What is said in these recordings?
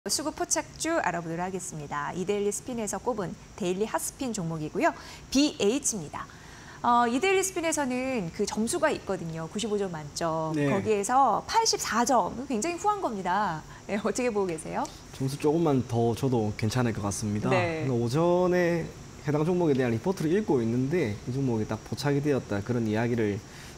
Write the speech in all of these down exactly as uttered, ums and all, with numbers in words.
수급 포착주 알아보도록 하겠습니다. 이데일리 스핀에서 꼽은 데일리 핫스핀 종목이고요. 비에이치입니다. 어, 이데일리 스핀에서는 그 점수가 있거든요. 구십오 점 만점. 네. 거기에서 팔십사 점. 굉장히 후한 겁니다. 네, 어떻게 보고 계세요? 점수 조금만 더 줘도 괜찮을 것 같습니다. 네. 오전에 해당 종목에 대한 리포트를 읽고 있는데 이 종목이 딱 포착이 되었다 그런 이야기를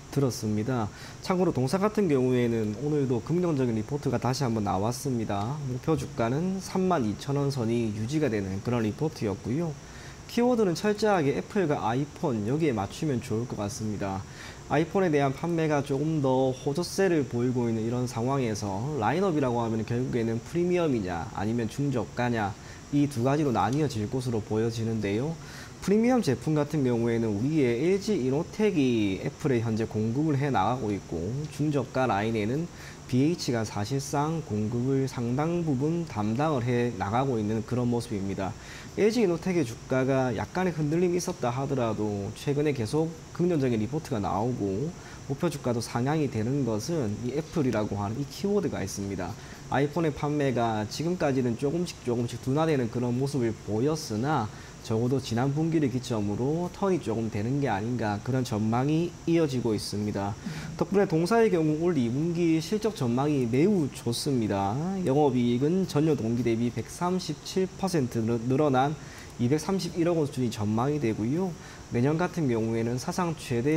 들었습니다. 참고로 동사 같은 경우에는 오늘도 긍정적인 리포트가 다시 한번 나왔습니다. 목표 주가는 삼만 이천 원 선이 유지가 되는 그런 리포트였고요. 키워드는 철저하게 애플과 아이폰 여기에 맞추면 좋을 것 같습니다. 아이폰에 대한 판매가 조금 더 호조세를 보이고 있는 이런 상황에서 라인업이라고 하면 결국에는 프리미엄이냐 아니면 중저가냐 이 두 가지로 나뉘어질 것으로 보여지는데요. 프리미엄 제품 같은 경우에는 우리의 엘지 이노텍이 애플에 현재 공급을 해 나가고 있고, 중저가 라인에는 비에이치가 사실상 공급을 상당 부분 담당을 해 나가고 있는 그런 모습입니다. 엘지 이노텍의 주가가 약간의 흔들림이 있었다 하더라도 최근에 계속 긍정적인 리포트가 나오고 목표 주가도 상향이 되는 것은 이 애플이라고 하는 이 키워드가 있습니다. 아이폰의 판매가 지금까지는 조금씩 조금씩 둔화되는 그런 모습을 보였으나 적어도 지난 분기를 기점으로 턴이 조금 되는 게 아닌가 그런 전망이 이어지고 있습니다. 덕분에 동사의 경우 올 이 분기 실적 전망이 매우 좋습니다. 영업이익은 전년 동기 대비 백삼십칠 퍼센트 늘어난 이백삼십일억 원 수준이 전망이 되고요. 내년 같은 경우에는 사상 최대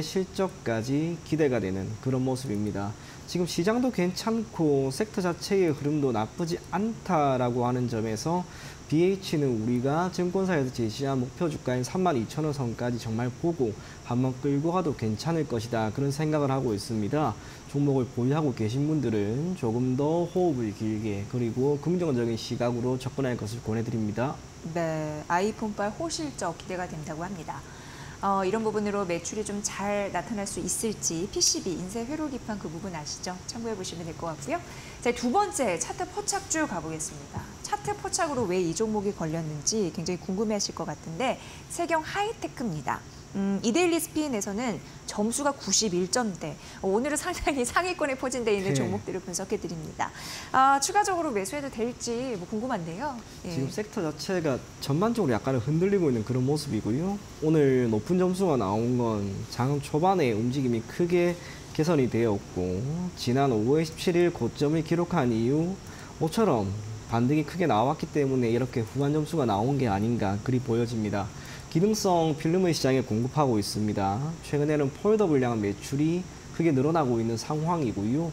실적까지 기대가 되는 그런 모습입니다. 지금 시장도 괜찮고 섹터 자체의 흐름도 나쁘지 않다라고 하는 점에서 비에이치는 우리가 증권사에서 제시한 목표 주가인 삼만 이천 원 선까지 정말 보고 한번 끌고 가도 괜찮을 것이다 그런 생각을 하고 있습니다. 종목을 보유하고 계신 분들은 조금 더 호흡을 길게 그리고 긍정적인 시각으로 접근할 것을 권해드립니다. 네, 아이폰발 호실적 기대가 된다고 합니다. 어, 이런 부분으로 매출이 좀 잘 나타날 수 있을지 피씨비, 인쇄 회로 기판 그 부분 아시죠? 참고해 보시면 될 것 같고요. 자, 두 번째 차트 포착주 가보겠습니다. 차트 포착으로 왜 이 종목이 걸렸는지 굉장히 궁금해하실 것 같은데 세경 하이테크입니다. 음, 이데일리 스피인에서는 점수가 구십일 점대. 어, 오늘은 상당히 상위권에 포진되어 있는 네. 종목들을 분석해 드립니다. 아, 추가적으로 매수해도 될지 뭐 궁금한데요. 예. 지금 섹터 자체가 전반적으로 약간 흔들리고 있는 그런 모습이고요. 오늘 높은 점수가 나온 건 장 초반에 움직임이 크게 개선이 되었고 지난 오월 십칠일 고점을 기록한 이후 모처럼 반등이 크게 나왔기 때문에 이렇게 후반 점수가 나온 게 아닌가 그리 보여집니다. 기능성 필름을 시장에 공급하고 있습니다. 최근에는 폴더 분량 매출이 크게 늘어나고 있는 상황이고요.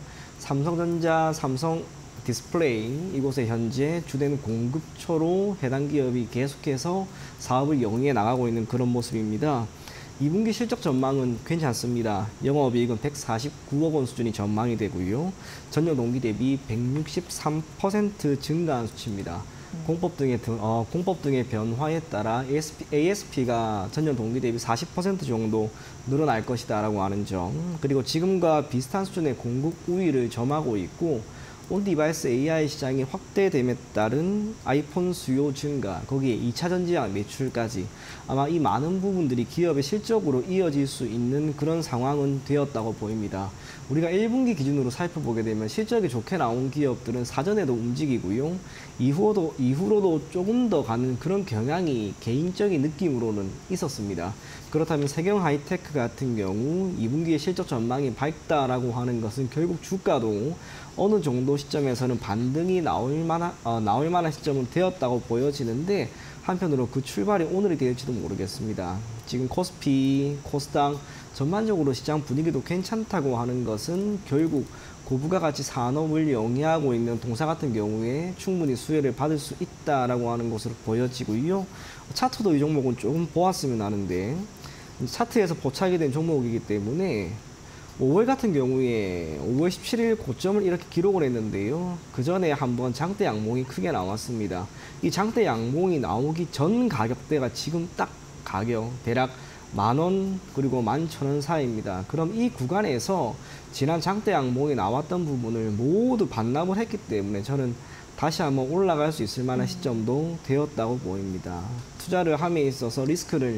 삼성전자, 삼성 디스플레이 이곳에 현재 주된 공급처로 해당 기업이 계속해서 사업을 영위해 나가고 있는 그런 모습입니다. 이 분기 실적 전망은 괜찮습니다. 영업이익은 백사십구억 원 수준이 전망이 되고요. 전년 동기 대비 백육십삼 퍼센트 증가한 수치입니다. 공법 등의, 어, 공법 등의 변화에 따라 에이에스피, 에이에스피가 전년 동기 대비 사십 퍼센트 정도 늘어날 것이다 라고 하는 점, 그리고 지금과 비슷한 수준의 공급 우위를 점하고 있고 온 디바이스 에이아이 시장이 확대됨에 따른 아이폰 수요 증가, 거기에 이 차 전지약 매출까지 아마 이 많은 부분들이 기업의 실적으로 이어질 수 있는 그런 상황은 되었다고 보입니다. 우리가 일 분기 기준으로 살펴보게 되면 실적이 좋게 나온 기업들은 사전에도 움직이고요. 이후로도, 이후로도 조금 더 가는 그런 경향이 개인적인 느낌으로는 있었습니다. 그렇다면 세경 하이테크 같은 경우 이 분기의 실적 전망이 밝다라고 하는 것은 결국 주가도 어느 정도 시점에서는 반등이 나올 만한, 어, 나올 만한 시점은 되었다고 보여지는데 한편으로 그 출발이 오늘이 될지도 모르겠습니다. 지금 코스피, 코스닥 전반적으로 시장 분위기도 괜찮다고 하는 것은 결국 고부가가치 산업을 영위하고 있는 동사 같은 경우에 충분히 수혜를 받을 수 있다라고 하는 것으로 보여지고요. 차트도 이 종목은 조금 보았으면 하는데 차트에서 포착이 된 종목이기 때문에 오월 같은 경우에 오월 십칠일 고점을 이렇게 기록을 했는데요. 그 전에 한번 장대 양봉이 크게 나왔습니다. 이 장대 양봉이 나오기 전 가격대가 지금 딱 가격 대략 만 원 그리고 만 천 원 사이입니다. 그럼 이 구간에서 지난 장대 양봉이 나왔던 부분을 모두 반납을 했기 때문에 저는 다시 한번 올라갈 수 있을 만한 시점도 되었다고 보입니다. 투자를 함에 있어서 리스크를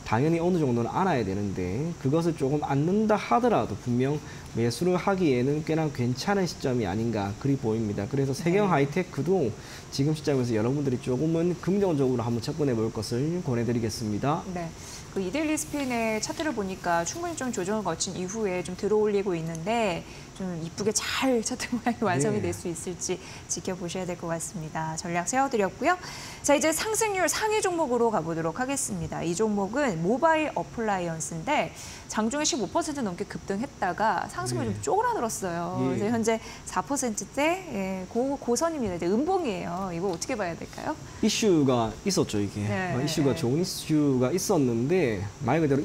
당연히 어느 정도는 알아야 되는데 그것을 조금 안는다 하더라도 분명 매수를 하기에는 꽤나 괜찮은 시점이 아닌가 그리 보입니다. 그래서 세경 하이테크도 지금 시점에서 여러분들이 조금은 긍정적으로 한번 접근해 볼 것을 권해드리겠습니다. 네. 그 이데일리 스핀의 차트를 보니까 충분히 좀 조정을 거친 이후에 좀 들어올리고 있는데 좀 이쁘게 잘 차트 모양이 완성이 네. 될 수 있을지 지켜보셔야 될 것 같습니다. 전략 세워드렸고요. 자, 이제 상승률 상위 종목으로 가보도록 하겠습니다. 이 종목은 모바일 어플라이언스인데 장중에 십오 퍼센트 넘게 급등했다가 상승률이 네. 좀 쪼그라들었어요. 예. 그래서 현재 사 퍼센트대 예, 고, 고선입니다. 이제 음봉이에요. 이거 어떻게 봐야 될까요? 이슈가 있었죠, 이게. 네. 어, 이슈가 좋은 이슈가 있었는데 말 그대로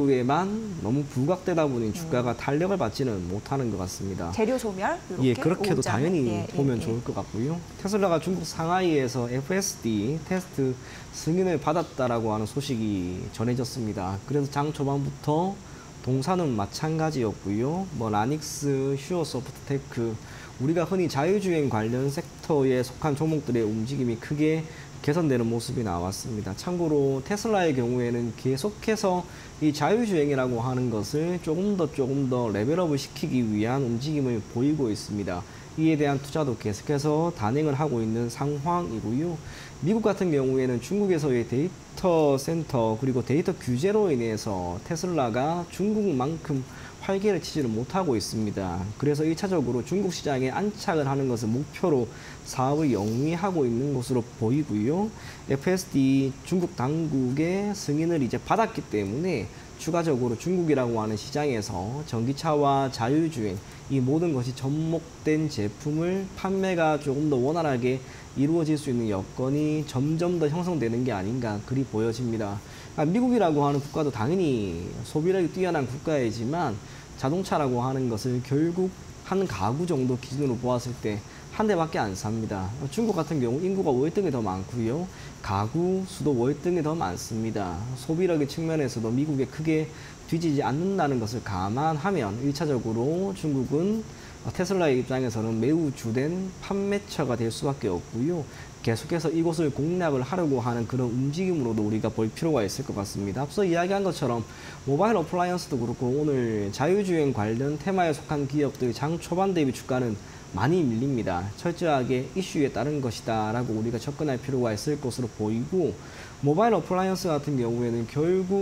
이슈에만 너무 부각되다 보니 주가가 탄력을 받지는 못하는 것 같습니다. 재료 소멸 이렇게 예, 그렇게도 오장. 당연히 예, 예, 보면 예. 좋을 것 같고요. 테슬라가 중국 상하이에서 에프에스디 테스트 승인을 받았다라고 하는 소식이 전해졌습니다. 그래서 장 초반부터 동사는 마찬가지였고요. 뭐 라닉스, 슈어소프트테크, 우리가 흔히 자율주행 관련 섹터에 속한 종목들의 움직임이 크게 개선되는 모습이 나왔습니다. 참고로 테슬라의 경우에는 계속해서 이 자율주행이라고 하는 것을 조금 더 조금 더 레벨업을 시키기 위한 움직임을 보이고 있습니다. 이에 대한 투자도 계속해서 단행을 하고 있는 상황이고요. 미국 같은 경우에는 중국에서의 데이터 센터 그리고 데이터 규제로 인해서 테슬라가 중국만큼 활개를 치지를 못하고 있습니다. 그래서 일 차적으로 중국 시장에 안착을 하는 것을 목표로 사업을 영위하고 있는 것으로 보이고요. 에프에스디 중국 당국의 승인을 이제 받았기 때문에 추가적으로 중국이라고 하는 시장에서 전기차와 자율주행 이 모든 것이 접목된 제품을 판매가 조금 더 원활하게 이루어질 수 있는 여건이 점점 더 형성되는 게 아닌가 그리 보여집니다. 아, 미국이라고 하는 국가도 당연히 소비력이 뛰어난 국가이지만 자동차라고 하는 것을 결국 한 가구 정도 기준으로 보았을 때 한 대밖에 안 삽니다. 중국 같은 경우 인구가 월등히 더 많고요. 가구 수도 월등히 더 많습니다. 소비력의 측면에서도 미국에 크게 뒤지지 않는다는 것을 감안하면 일 차적으로 중국은 테슬라의 입장에서는 매우 주된 판매처가 될 수밖에 없고요. 계속해서 이곳을 공략을 하려고 하는 그런 움직임으로도 우리가 볼 필요가 있을 것 같습니다. 앞서 이야기한 것처럼 모바일 어플라이언스도 그렇고 오늘 자율주행 관련 테마에 속한 기업들 장 초반 대비 주가는 많이 밀립니다. 철저하게 이슈에 따른 것이다 라고 우리가 접근할 필요가 있을 것으로 보이고 모바일 어플라이언스 같은 경우에는 결국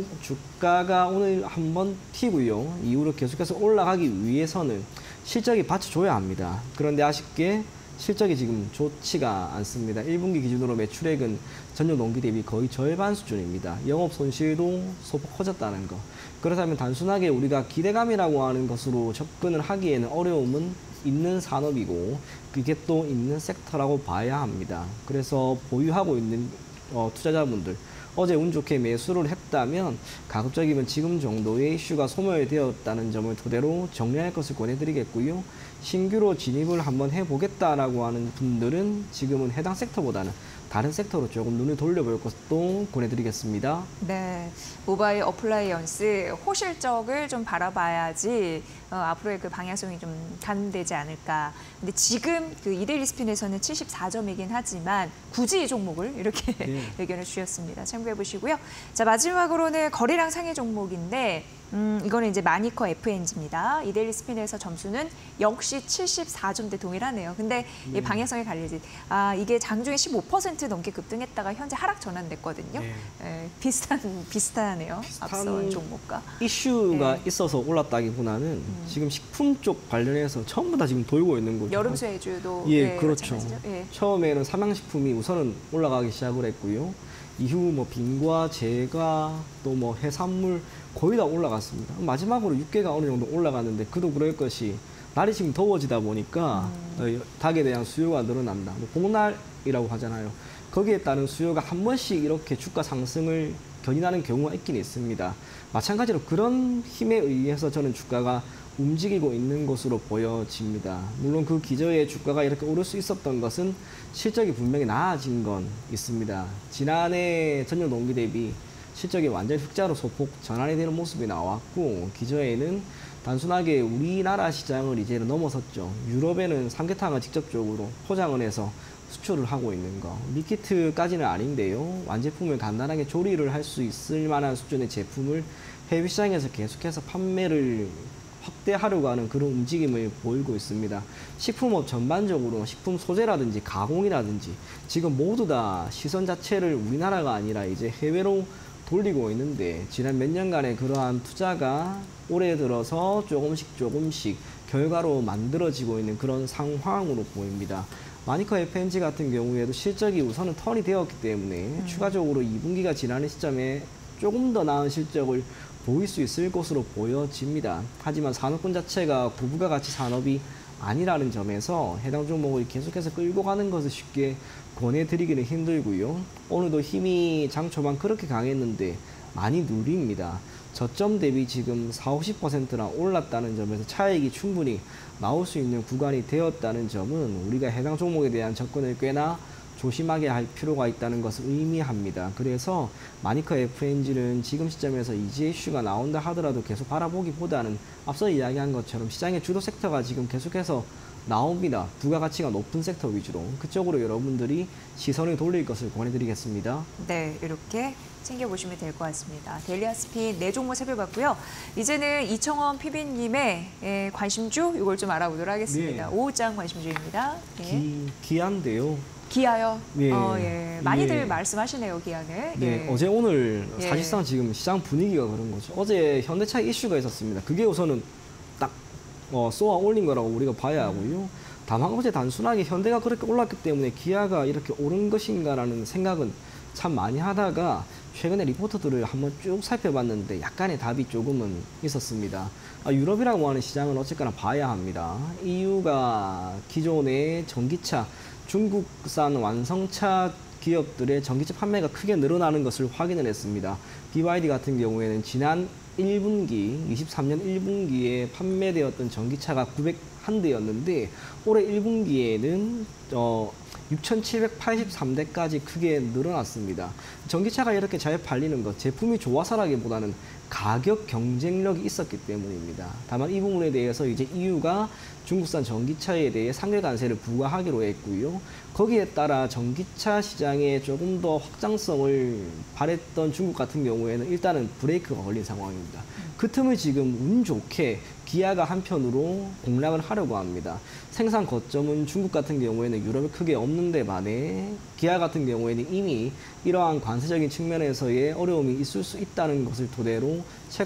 주가가 오늘 한번 튀고요. 이후로 계속해서 올라가기 위해서는 실적이 받쳐줘야 합니다. 그런데 아쉽게 실적이 지금 좋지가 않습니다. 일 분기 기준으로 매출액은 전년 동기 대비 거의 절반 수준입니다. 영업 손실도 소폭 커졌다는 거. 그렇다면 단순하게 우리가 기대감이라고 하는 것으로 접근을 하기에는 어려움은 있는 산업이고 그게 또 있는 섹터라고 봐야 합니다. 그래서 보유하고 있는 어, 투자자분들 어제 운 좋게 매수를 했다면 가급적이면 지금 정도의 이슈가 소멸되었다는 점을 토대로 정리할 것을 권해드리겠고요. 신규로 진입을 한번 해보겠다라고 하는 분들은 지금은 해당 섹터보다는 다른 섹터로 조금 눈을 돌려볼 것도 권해드리겠습니다. 네, 모바일 어플라이언스 호실적을 좀 바라봐야지 어, 앞으로의 그 방향성이 좀 가늠되지 않을까. 근데 지금 그 이데일리 스핀에서는 칠십사 점이긴 하지만 굳이 이 종목을 이렇게 네. 의견을 주셨습니다. 참고해 보시고요. 자, 마지막으로는 거래량 상위 종목인데 음, 이거는 이제 마니커 에프엔지입니다. 이데일리 스핀에서 점수는 역시 칠십사 점대 동일하네요. 근데 네. 이 방향성이 갈리지. 아, 이게 장중에 십오 퍼센트 넘게 급등했다가 현재 하락 전환됐거든요. 네. 예, 비슷한 비슷하네요. 비슷한 앞선 종목과. 이슈가 네. 있어서 올랐다기보다는 지금 식품 쪽 관련해서 전부 다 지금 돌고 있는 거죠. 여름 쇠주도 예, 네, 그렇죠. 마찬가지죠. 예. 처음에는 삼양식품이 우선은 올라가기 시작을 했고요. 이후 뭐 빙과 제과 또 뭐 해산물 거의 다 올라갔습니다. 마지막으로 육개가 어느 정도 올라갔는데 그도 그럴 것이 날이 지금 더워지다 보니까 음. 닭에 대한 수요가 늘어난다. 뭐 복날이라고 하잖아요. 거기에 따른 수요가 한 번씩 이렇게 주가 상승을 견인하는 경우가 있긴 있습니다. 마찬가지로 그런 힘에 의해서 저는 주가가 움직이고 있는 것으로 보여집니다. 물론 그 기저에 주가가 이렇게 오를 수 있었던 것은 실적이 분명히 나아진 건 있습니다. 지난해 전년 동기 대비 실적이 완전히 흑자로 소폭 전환이 되는 모습이 나왔고 기저에는 단순하게 우리나라 시장을 이제는 넘어섰죠. 유럽에는 삼계탕을 직접적으로 포장을 해서 수출을 하고 있는 거. 밀키트까지는 아닌데요. 완제품을 간단하게 조리를 할 수 있을 만한 수준의 제품을 해외 시장에서 계속해서 판매를 확대하려고 하는 그런 움직임을 보이고 있습니다. 식품업 전반적으로 식품 소재라든지 가공이라든지 지금 모두 다 시선 자체를 우리나라가 아니라 이제 해외로 돌리고 있는데 지난 몇 년간의 그러한 투자가 올해 들어서 조금씩 조금씩 결과로 만들어지고 있는 그런 상황으로 보입니다. 마니커 에프엔지 같은 경우에도 실적이 우선은 턴이 되었기 때문에 음. 추가적으로 이 분기가 지나는 시점에 조금 더 나은 실적을 보일 수 있을 것으로 보여집니다. 하지만 산업군 자체가 고부가 가치 산업이 아니라는 점에서 해당 종목을 계속해서 끌고 가는 것을 쉽게 권해드리기는 힘들고요. 오늘도 힘이 장 초반 그렇게 강했는데 많이 누립니다. 저점 대비 지금 사십, 오십 퍼센트나 올랐다는 점에서 차익이 충분히 나올 수 있는 구간이 되었다는 점은 우리가 해당 종목에 대한 접근을 꽤나 조심하게 할 필요가 있다는 것을 의미합니다. 그래서 마니커 에프엔지는 지금 시점에서 이지 이슈가 나온다 하더라도 계속 바라보기보다는 앞서 이야기한 것처럼 시장의 주도 섹터가 지금 계속해서 나옵니다. 부가가치가 높은 섹터 위주로 그쪽으로 여러분들이 시선을 돌릴 것을 권해드리겠습니다. 네, 이렇게 챙겨보시면 될 것 같습니다. 데일리아스피 네 종목 살펴봤고요. 이제는 이청원 피비님의 관심주 이걸 좀 알아보도록 하겠습니다. 네. 오후장 관심주입니다. 네. 기, 기아인데요. 기아요? 예. 어, 예. 많이들 예. 말씀하시네요, 기아는. 네, 예. 어제 오늘 예. 사실상 지금 시장 분위기가 그런 거죠. 어제 현대차 이슈가 있었습니다. 그게 우선은 딱 어, 쏘아 올린 거라고 우리가 봐야 하고요. 다만 어제 단순하게 현대가 그렇게 올랐기 때문에 기아가 이렇게 오른 것인가라는 생각은 참 많이 하다가 최근에 리포트들을 한번 쭉 살펴봤는데 약간의 답이 조금은 있었습니다. 아, 유럽이라고 하는 시장은 어쨌거나 봐야 합니다. 이유가 기존의 전기차, 중국산 완성차 기업들의 전기차 판매가 크게 늘어나는 것을 확인을 했습니다. 비와이디 같은 경우에는 지난 일 분기, 이십삼 년 일 분기에 판매되었던 전기차가 구백일 대였는데 올해 일 분기에는 어, 육천칠백팔십삼 대까지 크게 늘어났습니다. 전기차가 이렇게 잘 팔리는 것, 제품이 좋아서라기보다는 가격 경쟁력이 있었기 때문입니다. 다만 이 부분에 대해서 이제 이유가 중국산 전기차에 대해 상계 관세를 부과하기로 했고요. 거기에 따라 전기차 시장에 조금 더 확장성을 바랬던 중국 같은 경우에는 일단은 브레이크가 걸린 상황입니다. 그 틈을 지금 운 좋게 기아가 한편으로 공략을 하려고 합니다. 생산 거점은 중국 같은 경우에는 유럽에 크게 없는데 반해 기아 같은 경우에는 이미 이러한 관세적인 측면에서의 어려움이 있을 수 있다는 것을 토대로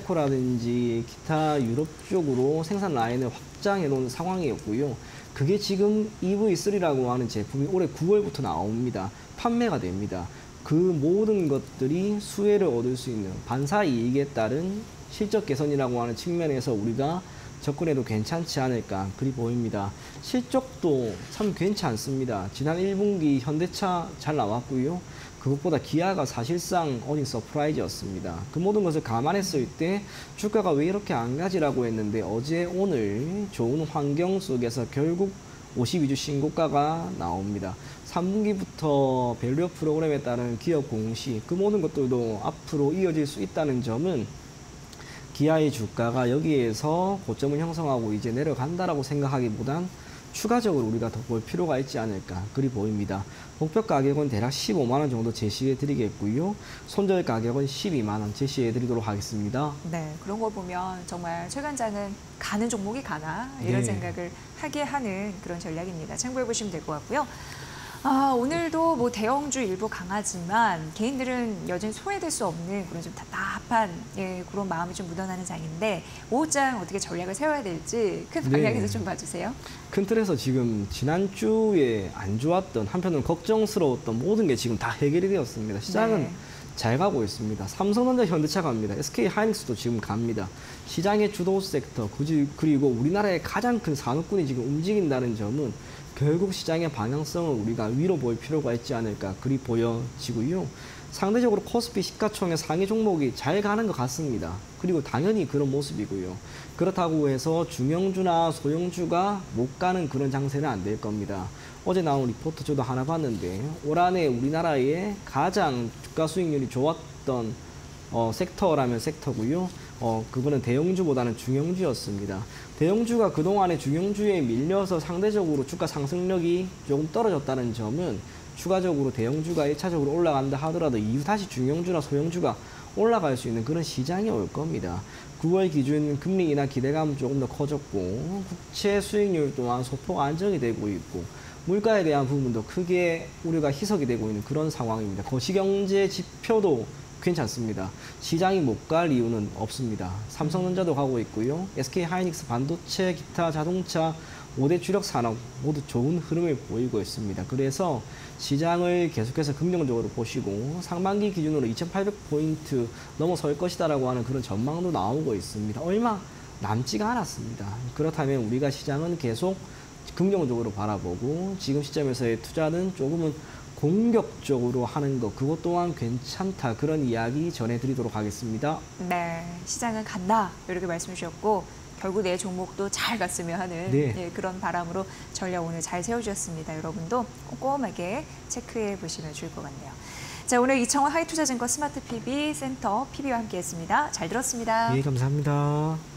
체코라든지 기타 유럽 쪽으로 생산 라인을 확장해 놓은 상황이었고요. 그게 지금 이브이 쓰리라고 하는 제품이 올해 구월부터 나옵니다. 판매가 됩니다. 그 모든 것들이 수혜를 얻을 수 있는 반사 이익에 따른 실적 개선이라고 하는 측면에서 우리가 접근해도 괜찮지 않을까 그리 보입니다. 실적도 참 괜찮습니다. 지난 일 분기 현대차 잘 나왔고요. 그것보다 기아가 사실상 어닝 서프라이즈였습니다. 그 모든 것을 감안했을 때 주가가 왜 이렇게 안 가지라고 했는데 어제 오늘 좋은 환경 속에서 결국 오십이 주 신고가가 나옵니다. 삼 분기부터 밸류업 프로그램에 따른 기업 공시 그 모든 것들도 앞으로 이어질 수 있다는 점은 기아의 주가가 여기에서 고점을 형성하고 이제 내려간다라고 생각하기보단 추가적으로 우리가 더 볼 필요가 있지 않을까 그리 보입니다. 목표 가격은 대략 십오만 원 정도 제시해 드리겠고요. 손절 가격은 십이만 원 제시해 드리도록 하겠습니다. 네, 그런 걸 보면 정말 최관장은 가는 종목이 가나 이런 네. 생각을 하게 하는 그런 전략입니다. 참고해 보시면 될 것 같고요. 아, 오늘도 뭐 대형주 일부 강하지만 개인들은 여전히 소외될 수 없는 그런 좀 답답한 예, 그런 마음이 좀 묻어나는 장인데 오후장 어떻게 전략을 세워야 될지 큰 방향에서 네. 좀 봐주세요. 큰 틀에서 지금 지난주에 안 좋았던 한편으로는 걱정스러웠던 모든 게 지금 다 해결이 되었습니다. 시장은 네. 잘 가고 있습니다. 삼성전자, 현대차 갑니다. 에스케이 하이닉스도 지금 갑니다. 시장의 주도 섹터 그리고 우리나라의 가장 큰 산업군이 지금 움직인다는 점은 결국 시장의 방향성을 우리가 위로 볼 필요가 있지 않을까 그리 보여지고요. 상대적으로 코스피 시가총액 상위 종목이 잘 가는 것 같습니다. 그리고 당연히 그런 모습이고요. 그렇다고 해서 중형주나 소형주가 못 가는 그런 장세는 안 될 겁니다. 어제 나온 리포트 저도 하나 봤는데 올 한해 우리나라의 가장 주가 수익률이 좋았던 어, 섹터라면 섹터고요. 어, 그거는 대형주보다는 중형주였습니다. 대형주가 그동안에 중형주에 밀려서 상대적으로 주가 상승력이 조금 떨어졌다는 점은 추가적으로 대형주가 일 차적으로 올라간다 하더라도 이후 다시 중형주나 소형주가 올라갈 수 있는 그런 시장이 올 겁니다. 구월 기준 금리 인하 기대감은 조금 더 커졌고 국채 수익률 또한 소폭 안정이 되고 있고 물가에 대한 부분도 크게 우려가 희석이 되고 있는 그런 상황입니다. 거시경제 지표도 괜찮습니다. 시장이 못 갈 이유는 없습니다. 삼성전자도 가고 있고요. 에스케이하이닉스 반도체, 기타 자동차, 오 대 주력 산업 모두 좋은 흐름을 보이고 있습니다. 그래서 시장을 계속해서 긍정적으로 보시고 상반기 기준으로 이천팔백 포인트 넘어설 것이다라고 하는 그런 전망도 나오고 있습니다. 얼마 남지가 않았습니다. 그렇다면 우리가 시장은 계속 긍정적으로 바라보고 지금 시점에서의 투자는 조금은 공격적으로 하는 것, 그것 또한 괜찮다. 그런 이야기 전해드리도록 하겠습니다. 네, 시장은 간다. 이렇게 말씀 주셨고 결국 내 종목도 잘 갔으면 하는 네. 예, 그런 바람으로 전략 오늘 잘 세워주셨습니다. 여러분도 꼼꼼하게 체크해 보시면 좋을 것 같네요. 자, 오늘 이청원 하이투자증권 스마트 피비 센터 피비와 함께했습니다. 잘 들었습니다. 예, 감사합니다.